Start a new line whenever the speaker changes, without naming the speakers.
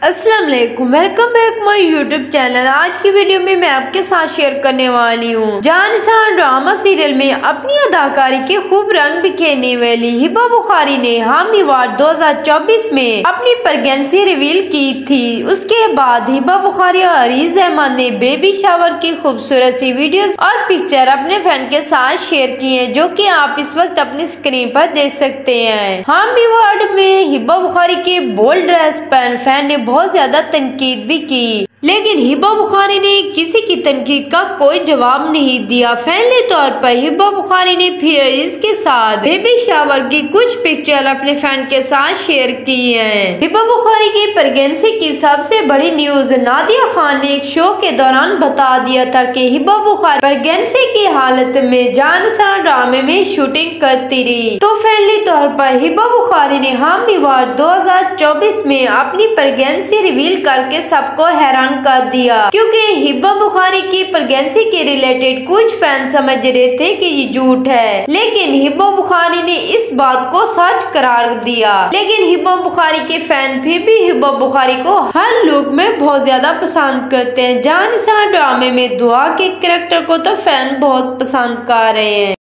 अस्सलाम वालेकुम, welcome back my YouTube channel. आज की वीडियो में मैं आपके साथ शेयर करने वाली हूँ जान-निसार ड्रामा सीरियल में अपनी अदाकारी के खूब रंग बिखेरने वाली हिबा बुखारी ने हामी अवार्ड 2024 में अपनी प्रेगनेंसी रिवील की थी। उसके बाद हिबा बुखारी और अरीज अहमद ने बेबी शावर की खूबसूरत सी वीडियोस और पिक्चर अपने फैन के साथ शेयर की है, जो कि आप इस वक्त अपनी स्क्रीन पर देख सकते हैं। हामी अवार्ड में हिबा बुखारी के बोल्ड ड्रेस पर फैन ने बहुत ज्यादा तनकीद भी की, लेकिन हिबा बुखारी ने किसी की तनकीद का कोई जवाब नहीं दिया। फैनली तौर पर हिबा बुखारी ने फिर इसके साथ बेबी शावर की कुछ पिक्चर अपने फैन के साथ शेयर की हैं। हिबा बुखारी की प्रेगनेंसी की सबसे बड़ी न्यूज नादिया खान ने एक शो के दौरान बता दिया था कि हिबा बुखारी प्रेगनेंसी की हालत में जान-निसार ड्रामे में शूटिंग करती रही। तो फैनली तौर पर हिबा बुखारी ने हामी अवार्ड 2024 में अपनी प्रेगनेंसी रिवील करके सबको हैरान कर दिया, क्योंकि हिबा बुखारी की प्रेगनेंसी के रिलेटेड कुछ फैन समझ रहे थे कि ये झूठ है, लेकिन हिबा बुखारी ने इस बात को सच करार दिया। लेकिन हिबा बुखारी के फैन फिर भी हिबा बुखारी को हर लुक में बहुत ज्यादा पसंद करते हैं। जान-निसार ड्रामे में दुआ के कैरेक्टर को तो फैन बहुत पसंद कर रहे हैं।